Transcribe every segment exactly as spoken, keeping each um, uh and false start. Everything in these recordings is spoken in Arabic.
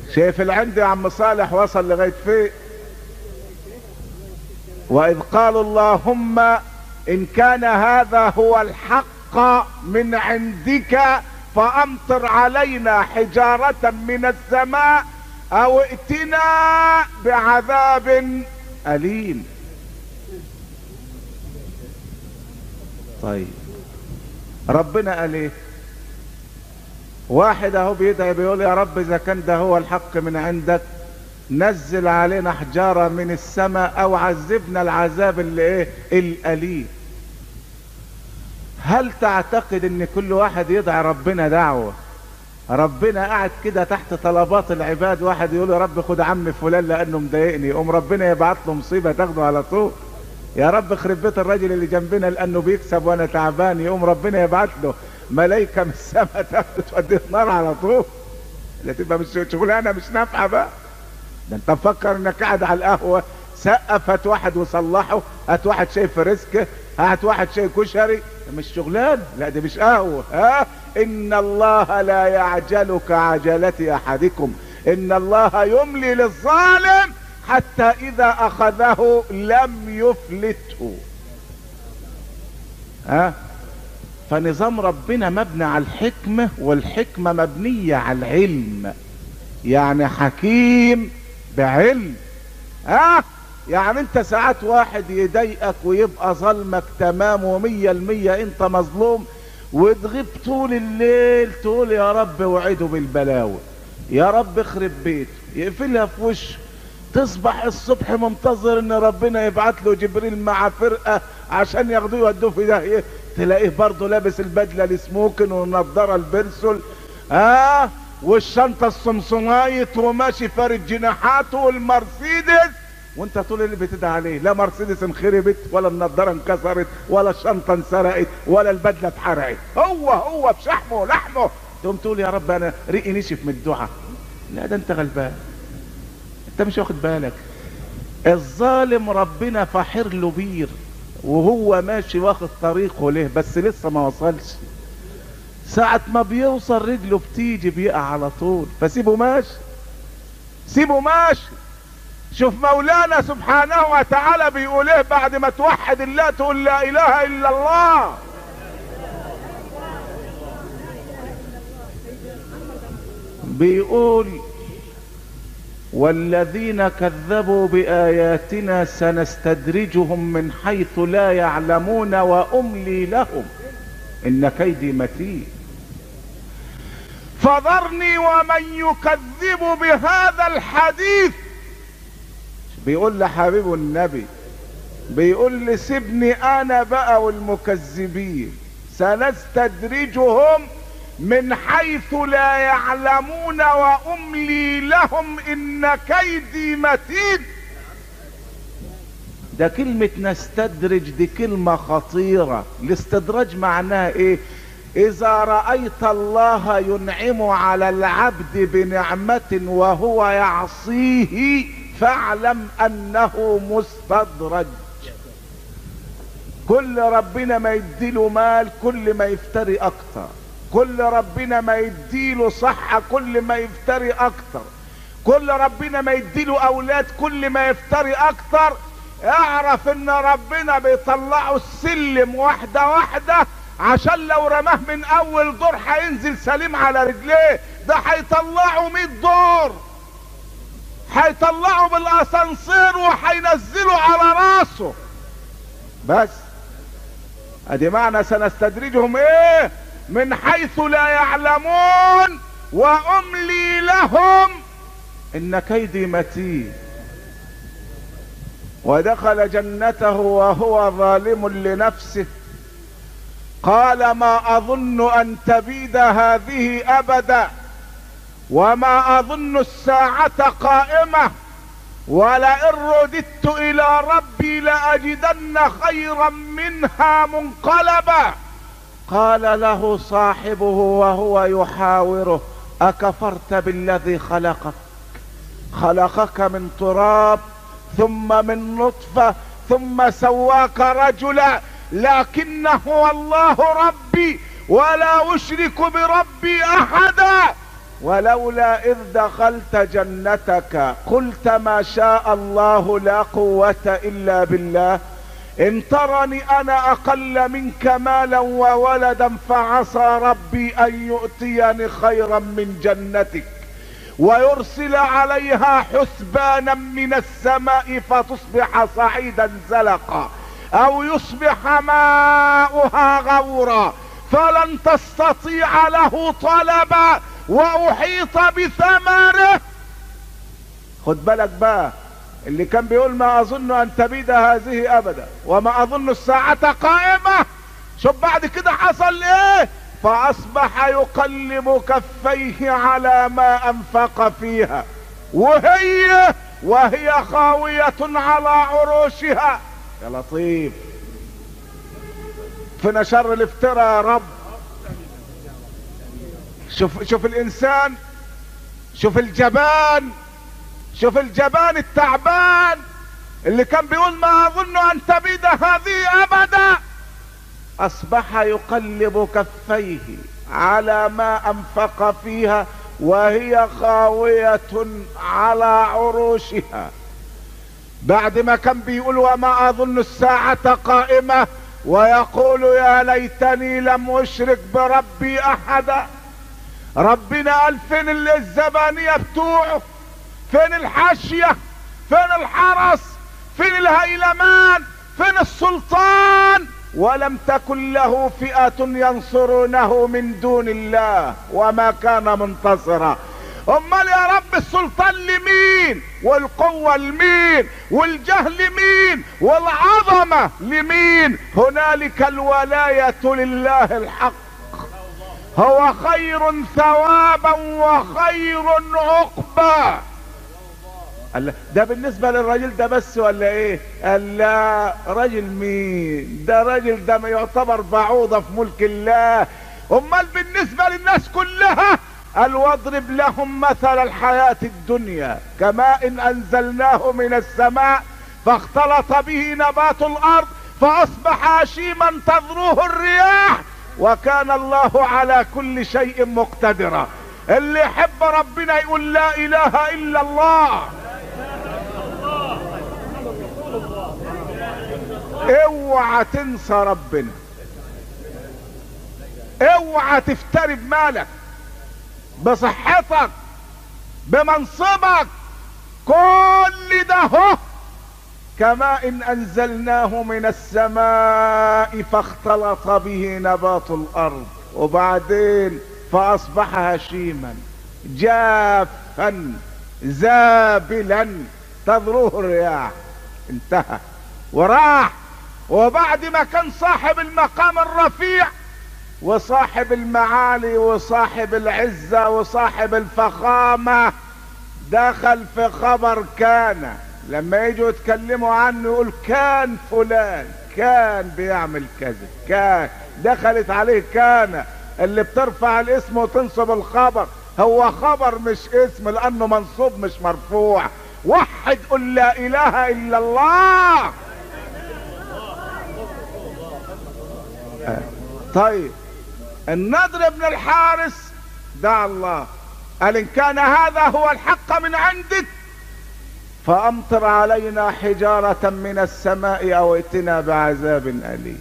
شايف العند يا عم صالح وصل لغاية فين؟ وإذ قالوا اللهم إن كان هذا هو الحق من عندك فأمطر علينا حجارة من السماء أو ائتنا بعذاب أليم. طيب ربنا قال ايه؟ واحد اهو بيدعي بيقول يا رب اذا كان ده هو الحق من عندك نزل علينا حجارة من السماء او عذبنا العذاب اللي ايه الاليم. هل تعتقد ان كل واحد يدعي ربنا دعوة ربنا قاعد كده تحت طلبات العباد، واحد يقول يا رب خد عم فلان لانه مضايقني، يقوم ربنا يبعت له مصيبة تاخده على طول؟ يا رب اخرب بيت الراجل اللي جنبنا لانه بيكسب وانا تعبان، يقوم ربنا يبعت له ملايكة من السماء تاخده توديه النار على طول؟ لا تبقى مش شغلانه مش نافعه بقى. ده انت مفكر انك قاعد على القهوه سقف هات واحد وصلحه، هات واحد شاي فريسكه، هات واحد شاي كشري، مش شغلان. لا دي مش قهوه. ها ان الله لا يعجل كعجلة احدكم ان الله يملي للظالم حتى اذا اخذه لم يفلته. ها فنظام ربنا مبني على الحكمة، والحكمة مبنية على العلم، يعني حكيم بعلم. ها يعني انت ساعات واحد يضايقك ويبقى ظلمك تمام ومية المية انت مظلوم، وتغيب طول الليل تقول يا رب وعده بالبلاوي، يا رب اخرب بيته، يقفلها في وشه، تصبح الصبح منتظر ان ربنا يبعت له جبريل مع فرقة عشان ياخدوه يودوه في داهية، تلاقيه برضه لابس البدلة السموكن والنضارة البرسول اه والشنطة السمسونايت وماشي فارد جناحاته والمرسيدس، وانت طول اللي بتدعي عليه لا مرسيدس انخربت ولا النضارة انكسرت ولا الشنطة انسرقت ولا البدلة اتحرقت، هو هو بشحمه ولحمه، تقوم تقول يا رب انا ريقي نشف من الدعاء. لا ده انت غلبان، انت مش واخد بالك. الظالم ربنا فاحر له بير وهو ماشي واخد طريقه ليه بس لسه ما وصلش، ساعة ما بيوصل رجله بتيجي بيقع على طول، فسيبه ماشي سيبه ماشي. شوف مولانا سبحانه وتعالى بيقول ايه بعد ما توحد الله تقول لا اله الا الله. بيقول والذين كذبوا بآياتنا سنستدرجهم من حيث لا يعلمون وأملي لهم إن كيدي متين فذرني ومن يكذب بهذا الحديث. بيقول لحبيب النبي، بيقول لي سيبني أنا بقى والمكذبين، سنستدرجهم من حيث لا يعلمون واملي لهم ان كيدي متين. ده كلمة نستدرج دي كلمة خطيرة. الاستدراج معناها ايه؟ اذا رأيت الله ينعم على العبد بنعمة وهو يعصيه فاعلم انه مستدرج. كل ربنا ما يديله مال كل ما يفتري اكتر، كل ربنا ما يديله صحة كل ما يفتري اكتر، كل ربنا ما يديله اولاد كل ما يفتري اكتر. اعرف ان ربنا بيطلعه السلم واحدة واحدة عشان لو رماه من اول دور هينزل سليم على رجليه، ده هيطلعه مية دور، هيطلعه بالاسانسير وهينزله على راسه. بس ادي معنى سنستدرجهم ايه؟ من حيث لا يعلمون واملي لهم ان كيدي متين. ودخل جنته وهو ظالم لنفسه قال ما اظن ان تبيد هذه ابدا وما اظن الساعة قائمة ولئن رددت الى ربي لاجدن خيرا منها منقلبا. قال له صاحبه وهو يحاوره اكفرت بالذي خلقك خلقك من تراب ثم من نطفة ثم سواك رجلا لكن هو الله ربي ولا اشرك بربي احدا ولولا إذ دخلت جنتك قلت ما شاء الله لا قوة إلا بالله إن ترني أنا أقل منك مالا وولدا فعسى ربي أن يؤتيني خيرا من جنتك ويرسل عليها حسبانا من السماء فتصبح صعيدا زلقا أو يصبح ماؤها غورا فلن تستطيع له طلبا وأحيط بثمره. خد بالك بقى، اللي كان بيقول ما أظن أن تبيد هذه أبدا وما أظن الساعة قائمة، شوف بعد كده حصل إيه؟ فأصبح يقلب كفيه على ما أنفق فيها وهي وهي خاوية على عروشها. يا لطيف، فينا شر الافتراء يا رب. شوف شوف الإنسان، شوف الجبان، شوف الجبان التعبان اللي كان بيقول ما أظن أن تبيد هذه أبدا، أصبح يقلب كفيه على ما أنفق فيها وهي خاوية على عروشها. بعد ما كان بيقول وما أظن الساعة قائمة ويقول يا ليتني لم أشرك بربي أحدا. ربنا قال فين الزبانية بتوعه، فين الحاشية، فين الحرس، فين الهيلمان، فين السلطان؟ ولم تكن له فئة ينصرونه من دون الله وما كان منتصرا. امال يا رب السلطان لمين والقوة لمين والجهل لمين والعظمة لمين؟ هنالك الولاية لله الحق، هو خير ثوابا وخير عقبا. ده بالنسبة للراجل ده بس ولا ايه؟ قال لا، راجل مين ده؟ راجل ده ما يعتبر بعوضة في ملك الله. امال بالنسبة للناس كلها قال واضرب لهم مثل الحياة الدنيا كماء إن انزلناه من السماء فاختلط به نبات الارض فاصبح هشيما تذروه الرياح وكان الله على كل شيء مقتدرا. اللي يحب ربنا يقول لا اله الا الله. اوعى تنسى ربنا، اوعى تفتري بمالك، بصحتك، بمنصبك، كل ده هو كما ان انزلناه من السماء فاختلط به نبات الارض وبعدين فاصبح هشيما جافا زابلا تذروه الرياح. انتهى وراح. وبعد ما كان صاحب المقام الرفيع وصاحب المعالي وصاحب العزة وصاحب الفخامة دخل في خبر كان، لما يجوا يتكلموا عنه يقول كان فلان كان بيعمل كذا، كان دخلت عليه كان اللي بترفع الاسم وتنصب الخبر. هو خبر مش اسم لانه منصوب مش مرفوع. وحد قل لا اله الا الله. طيب النضر بن الحارث دعا الله قال ان كان هذا هو الحق من عندك فامطر علينا حجارة من السماء او ائتنا بعذاب اليم.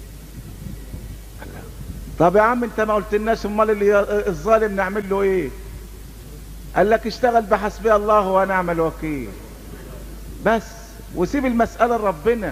طب يا عم انت ما قلتلناش امال اللي الظالم نعمل له ايه؟ قال لك اشتغل بحسبي الله ونعم الوكيل بس، وسيب المسألة لربنا،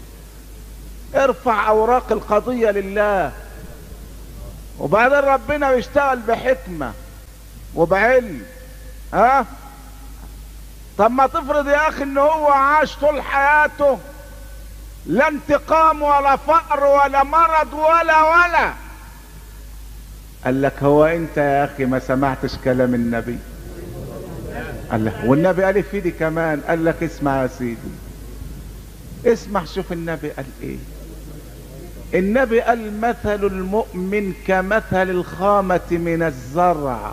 ارفع اوراق القضية لله وبعدين ربنا يشتغل بحكمة وبعلم. ها طب ما تفرض يا اخي ان هو عاش طول حياته لا انتقام ولا فقر ولا مرض ولا ولا. قال لك هو انت يا اخي ما سمعتش كلام النبي؟ قال لك والنبي قال في دي كمان. قال لك اسمع يا سيدي، اسمع شوف النبي قال ايه. النبي قال مثل المؤمن كمثل الخامة من الزرع،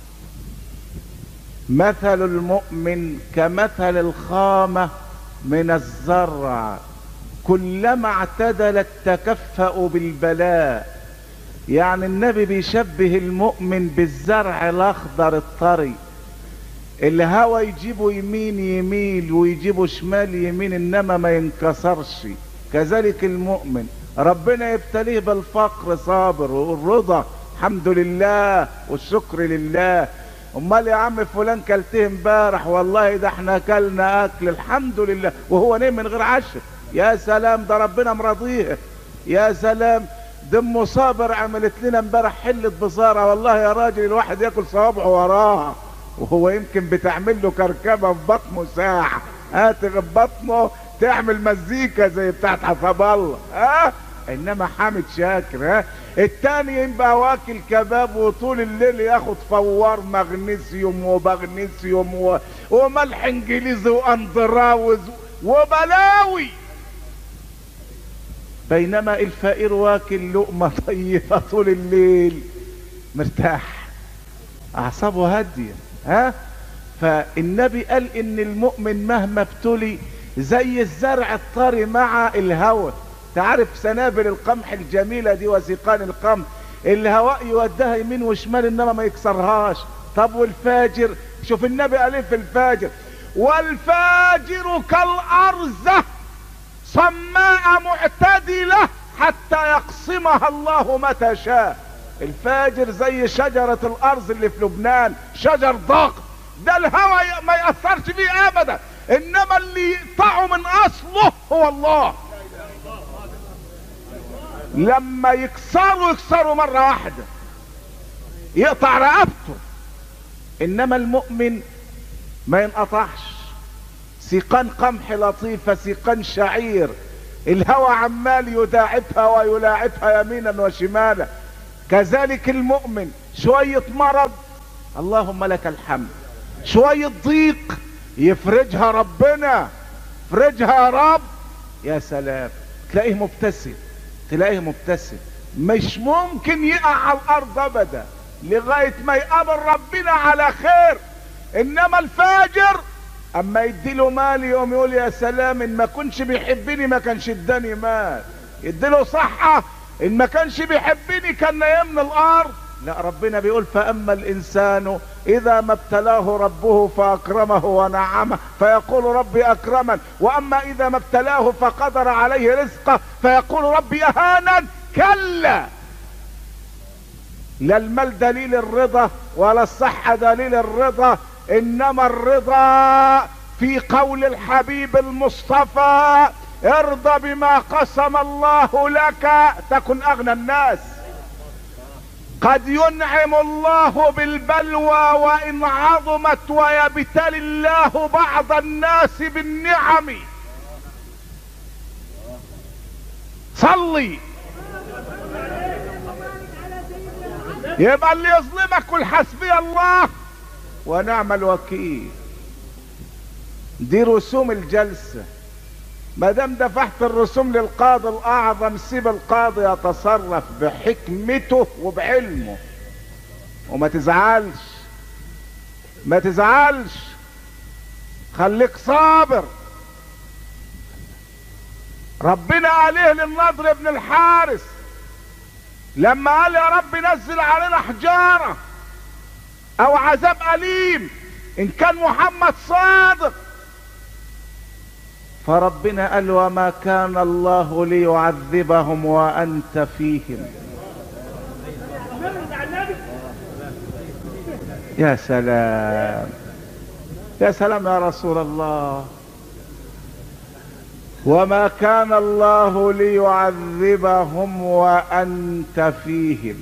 مثل المؤمن كمثل الخامة من الزرع كلما اعتدلت تكفأ بالبلاء يعني النبي بيشبه المؤمن بالزرع الاخضر الطري، الهوا يجيبه يمين يميل ويجيبه شمال يمين انما ما ينكسرش. كذلك المؤمن ربنا يبتليه بالفقر صابر، والرضا الحمد لله والشكر لله. امال يا عم فلان كلته امبارح، والله ده احنا كلنا اكل الحمد لله وهو نايم من غير عشاء. يا سلام، ده ربنا مرضيه. يا سلام، ده ام صابر عملت لنا امبارح حله بصاره، والله يا راجل الواحد ياكل صوابعه وراها، وهو يمكن بتعمل له كركبه في بطنه ساعه، هاتغ بطنه تعمل مزيكا زي بتاعت حسب الله. ها انما حامد شاكر. ها التاني يبقى واكل كباب وطول الليل ياخد فوار مغنيسيوم وبغنيسيوم و... وملح انجليزي واندراوز وبلاوي، بينما الفقير واكل لقمة طيبة طول الليل مرتاح اعصابه هادية. ها فالنبي قال ان المؤمن مهما ابتلي زي الزرع الطري مع الهواء. تعرف سنابل القمح الجميلة دي وسيقان القمح، الهواء يوديها يمين وشمال انما ما يكسرهاش. طب والفاجر؟ شوف النبي قال ايه في الفاجر: والفاجر كالارزة صماء معتدلة حتى يقسمها الله متى شاء. الفاجر زي شجرة الارز اللي في لبنان، شجر ضاق، ده الهواء ما يأثرش فيه ابدا، انما اللي يقطعه من اصله هو الله. لما يكسروا يكسروا مرة واحدة يقطع رقبته، انما المؤمن ما ينقطعش. سيقان قمح لطيفة، سيقان شعير، الهوى عمال يداعبها ويلاعبها يمينا وشمالا. كذلك المؤمن شوية مرض اللهم لك الحمد، شوية ضيق يفرجها ربنا، فرجها يا رب، يا سلام، تلاقيه مبتسم، تلاقيه مبتسم، مش ممكن يقع على الارض ابدا لغاية ما يقابل ربنا على خير. انما الفاجر اما يديله مال يوم يقول يا سلام، ان ما كنش بيحبني ما كانش اداني مال. يديله صحة، ان ما كانش بيحبني كان نايمني الارض. لا، ربنا بيقول فاما الانسان اذا ما ابتلاه ربه فاكرمه ونعمه فيقول ربي اكرمن، واما اذا ما ابتلاه فقدر عليه رزقه فيقول ربي اهانن. كلا، لا المال دليل الرضا ولا الصحة دليل الرضا، انما الرضا في قول الحبيب المصطفى: ارضى بما قسم الله لك تكن اغنى الناس. قد ينعم الله بالبلوى وان عظمت، ويبتلي الله بعض الناس بالنعم. صلي. يبقى اللي يظلمك قل حسبي الله ونعم الوكيل. دي رسوم الجلسة، ما دام دفعت الرسوم للقاضي الاعظم سيب القاضي يتصرف بحكمته وبعلمه، وما تزعلش، ما تزعلش، خليك صابر. ربنا عليه للنضر بن الحارث لما قال يا رب نزل علينا حجارة او عذاب اليم ان كان محمد صادق، فربنا قال وما كان الله ليعذبهم وانت فيهم. يا سلام، يا سلام يا رسول الله. وما كان الله ليعذبهم وانت فيهم.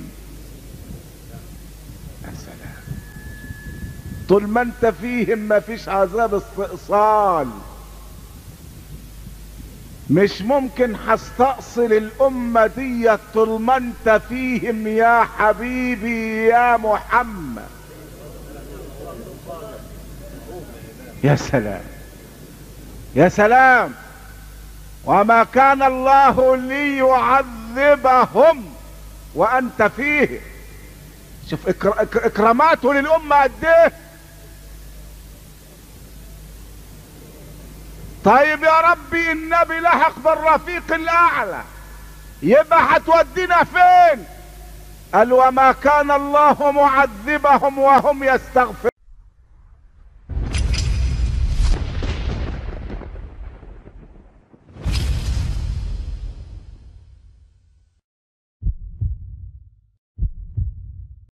يا سلام، طول ما انت فيهم ما فيش عذاب استئصال. مش ممكن هستأصل الامة دي طول ما انت فيهم يا حبيبي يا محمد. يا سلام، يا سلام. وما كان الله ليعذبهم وانت فيه. شوف اكراماته للامة قد ايه. طيب يا ربي النبي لحق بالرفيق الاعلى، يبقى هتودينا فين؟ قال وما كان الله معذبهم وهم يستغفرون.